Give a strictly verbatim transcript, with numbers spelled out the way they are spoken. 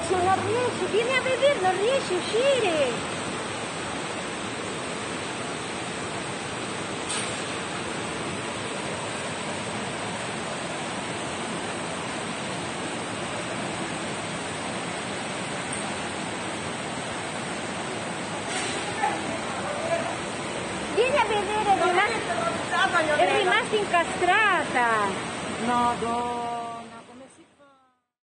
Maurizio, non riesci, vieni a vedere, non riesci a uscire. Vieni a vedere, è rimasta, è rimasta incastrata. No, no.